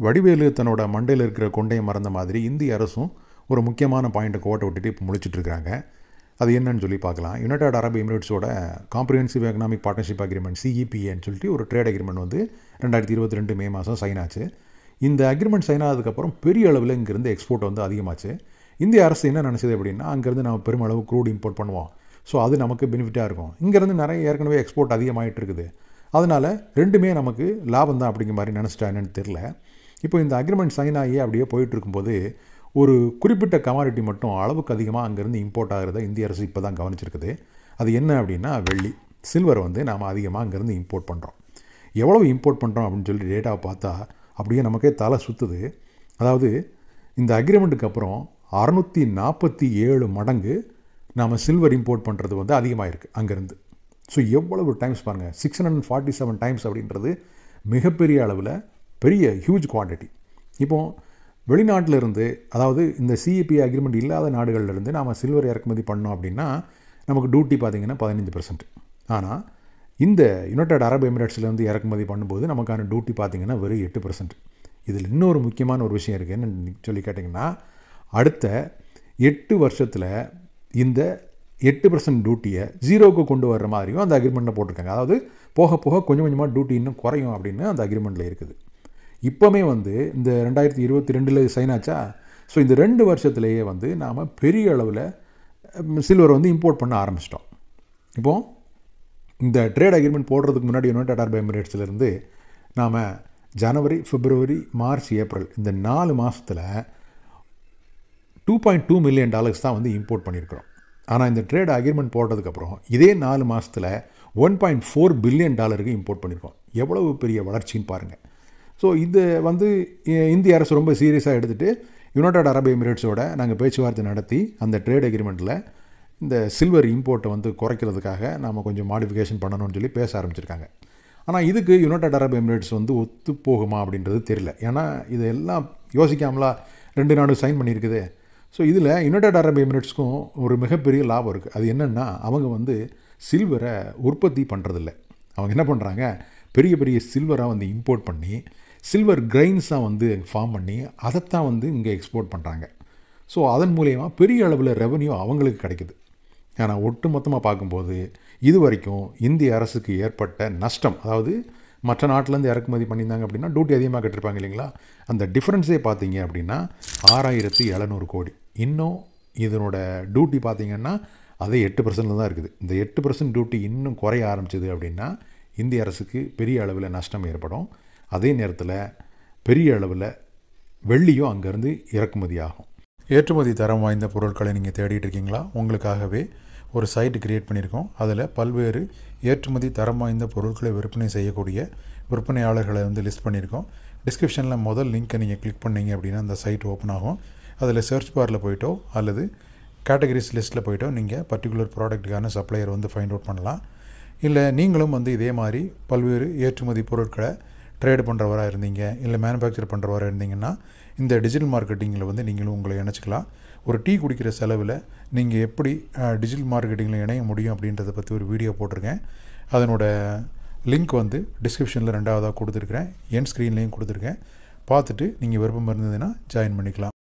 வடிவேலு தன்னோட மண்டையில் இருக்கிற கொண்டையை மறந்த மாதிரி இந்திய அரசும் ஒரு முக்கியமான பாயிண்ட்டை கோட்டை விட்டுட்டு இப்போ முழிச்சிட்ருக்காங்க. அது என்னன்னு சொல்லி பார்க்கலாம். யுனைடெட் அரப் எமிரேட்ஸோட காம்ப்ரிஹென்சிவ் எக்கனாமிக் பார்ட்னர்ஷிப் அக்ரிமெண்ட் CEPAன்னு சொல்லிட்டு ஒரு ட்ரேட் அக்ரிமெண்ட் வந்து 2022 மே மாதம் சைன் ஆச்சு. இந்த அக்ரிமெண்ட் சைன் ஆனதுக்கப்புறம் பெரிய அளவில் இங்கேருந்து எக்ஸ்போர்ட் வந்து அதிகமாச்சு. இந்திய அரசு என்ன நினச்சது அப்படின்னா, அங்கேருந்து நம்ம பெருமளவு க்ரூட் இம்போர்ட் பண்ணுவோம், ஸோ அது நமக்கு பெனிஃபிட்டாக இருக்கும். இங்கேருந்து நிறைய ஏற்கனவே எக்ஸ்போர்ட் அதிகமாகிட்டு இருக்குது, அதனால் ரெண்டுமே நமக்கு லாபம் தான் அப்படிங்கிற மாதிரி நினச்சிட்டா என்னன்னு தெரில. இப்போ இந்த அக்ரிமெண்ட் சைன் ஆகி அப்படியே போயிட்டு இருக்கும்போது ஒரு குறிப்பிட்ட கமாடிட்டி மட்டும் அளவுக்கு அதிகமாக அங்கேருந்து இம்போர்ட் ஆகிறத இந்திய அரசு இப்போ தான் கவனிச்சிருக்குது. அது என்ன அப்படின்னா வெள்ளி, சில்வர் வந்து நாம் அதிகமாக அங்கேருந்து இம்போர்ட் பண்ணுறோம். எவ்வளவு இம்போர்ட் பண்ணுறோம் அப்படின்னு சொல்லி டேட்டாவை பார்த்தா அப்படியே நமக்கே தலை சுற்றுது. அதாவது இந்த அக்ரிமெண்ட்டுக்கு அப்புறம் 647 மடங்கு நாம் சில்வர் இம்போர்ட் பண்ணுறது வந்து அதிகமாக இருக்குது அங்கேருந்து. ஸோ எவ்வளவு டைம்ஸ் பாருங்கள், 647 டைம்ஸ் அப்படின்றது மிகப்பெரிய அளவில் பெரிய ஹியூஜ் குவான்டிட்டி. இப்போது வெளிநாட்டிலிருந்து, அதாவது இந்த CEPA அக்ரிமெண்ட் இல்லாத நாடுகள்லேருந்து நாம் சில்வர் இறக்குமதி பண்ணோம் அப்படின்னா நமக்கு டியூட்டி பார்த்திங்கன்னா 15%. ஆனால் இந்த யுனைடெட் அரப் எமிரேட்ஸ்லேருந்து இறக்குமதி பண்ணும்போது நமக்கான டியூட்டி பார்த்திங்கன்னா வெறும் 8%. இதில் இன்னொரு முக்கியமான ஒரு விஷயம் இருக்குது. என்னன்னு சொல்லி கேட்டிங்கன்னா, அடுத்த 8 வருஷத்தில் இந்த 8% டியூட்டியை ஜீரோவுக்கு கொண்டு வர்ற மாதிரியும் அந்த அக்ரிமெண்ட்டில் போட்டிருக்காங்க. அதாவது போக போக கொஞ்சம் கொஞ்சமாக டியூட்டி இன்னும் குறையும் அப்படின்னு அந்த அக்ரிமெண்ட்டில் இருக்குது. இப்போவுமே வந்து இந்த 2022 சைன் ஆச்சா, ஸோ இந்த 2 வருஷத்துலேயே வந்து நாம் பெரிய அளவில் சில்வர் வந்து இம்போர்ட் பண்ண ஆரம்பிச்சிட்டோம். இப்போது இந்த ட்ரேட் அக்ரிமெண்ட் போடுறதுக்கு முன்னாடி யுனைடெட் அரப் எமிரேட்ஸ்லேருந்து நாம் ஜனவரி, பிப்ரவரி, மார்ச், ஏப்ரல் இந்த 4 மாதத்தில் $2.2 மில்லியன் தான் வந்து இம்போர்ட் பண்ணியிருக்கிறோம். ஆனால் இந்த ட்ரேட் அக்ரிமெண்ட் போடுறதுக்கப்புறம் இதே 4 மாதத்தில் $1.4 பில்லியன் இம்போர்ட் பண்ணியிருக்கோம். எவ்வளவு பெரிய வளர்ச்சின்னு பாருங்கள். ஸோ இது வந்து இந்திய அரசு ரொம்ப சீரியஸாக எடுத்துகிட்டு யுனைடெட் அரப் எமிரேட்ஸோட நாங்கள் பேச்சுவார்த்தை நடத்தி அந்த ட்ரேட் அக்ரிமெண்ட்டில் இந்த சில்வர் இம்போர்ட்டை வந்து குறைக்கிறதுக்காக நாம் கொஞ்சம் மாடிஃபிகேஷன் பண்ணணும்னு சொல்லி பேச ஆரம்பிச்சிருக்காங்க. ஆனால் இதுக்கு யுனைடெட் அரப் எமிரேட்ஸ் வந்து ஒத்து போகுமா அப்படின்றது தெரியல. ஏன்னா இதெல்லாம் யோசிக்காமலா 2 நாடும் சைன் பண்ணியிருக்குது. ஸோ இதில் யுனைடெட் அரப் எமிரேட்ஸ்க்கும் ஒரு மிகப்பெரிய லாபம் இருக்குது. அது என்னென்னா, அவங்க வந்து சில்வரை உற்பத்தி பண்ணுறதில்ல. அவங்க என்ன பண்ணுறாங்க, பெரிய பெரிய சில்வராக வந்து இம்போர்ட் பண்ணி சில்வர் கிரைன்ஸாக வந்து ஃபார்ம் பண்ணி அதைத்தான் வந்து இங்கே எக்ஸ்போர்ட் பண்ணுறாங்க. ஸோ அதன் மூலயமா பெரிய அளவில் ரெவன்யூ அவங்களுக்கு கிடைக்குது. ஆனால் ஒட்டு மொத்தமாக பார்க்கும்போது இது வரைக்கும் இந்திய அரசுக்கு ஏற்பட்ட நஷ்டம், அதாவது மற்ற நாட்டிலேருந்து இறக்குமதி பண்ணியிருந்தாங்க அப்படின்னா டியூட்டி அதிகமாக கட்டிருப்பாங்க இல்லைங்களா, அந்த டிஃப்ரென்ஸே பார்த்தீங்க அப்படின்னா 6700 கோடி. இன்னும் இதனோட டியூட்டி பார்த்திங்கன்னா அதே 8% தான் இருக்குது. இந்த 8% டியூட்டி இன்னும் குறைய ஆரம்பிச்சிது அப்படின்னா இந்திய அரசுக்கு பெரிய அளவில் நஷ்டம் ஏற்படும். அதே நேரத்தில் பெரிய அளவில் வெள்ளியும் அங்கேருந்து இறக்குமதி ஆகும். ஏற்றுமதி தரம் வாய்ந்த பொருட்களை நீங்கள் தேடிட்டு இருக்கீங்களா? உங்களுக்காகவே ஒரு சைட்டு க்ரியேட் பண்ணியிருக்கோம். அதில் பல்வேறு ஏற்றுமதி தரம் வாய்ந்த பொருட்களை விற்பனை செய்யக்கூடிய விற்பனையாளர்களை வந்து லிஸ்ட் பண்ணியிருக்கோம். டிஸ்கிரிப்ஷனில் முதல் லிங்க்கை நீங்கள் கிளிக் பண்ணிங்க அப்படின்னா அந்த சைட் ஓப்பன் ஆகும். அதில் சர்ச் பாரில் போய்ட்டோ அல்லது கேட்டகரிஸ் லிஸ்ட்டில் போய்ட்டோ நீங்கள் பர்டிகுலர் ப்ராடக்ட்டுக்கான சப்ளையர் வந்து ஃபைண்ட் அவுட் பண்ணலாம். இல்லை நீங்களும் வந்து இதே மாதிரி பல்வேறு ஏற்றுமதி பொருட்களை ட்ரேடு பண்ணுறவராக இருந்தீங்க, இல்லை மேனுஃபேக்சர் பண்ணுறவராக இருந்தீங்கன்னா இந்த டிஜிட்டல் மார்க்கெட்டிங்கில் வந்து நீங்களும் உங்களை இணைச்சிக்கலாம். ஒரு டீ குடிக்கிற செலவில் நீங்கள் எப்படி டிஜிட்டல் மார்க்கெட்டிங்கில் இணைய முடியும் அப்படின்றத பற்றி ஒரு வீடியோ போட்டிருக்கேன். அதனோட லிங்க் வந்து டிஸ்கிரிப்ஷனில் 2ஆவதாக கொடுத்துருக்குறேன், என் ஸ்க்ரீன்லேயும் கொடுத்துருக்கேன். பார்த்துட்டு நீங்கள் விருப்பம் இருந்ததுன்னா ஜாயின் பண்ணிக்கலாம்.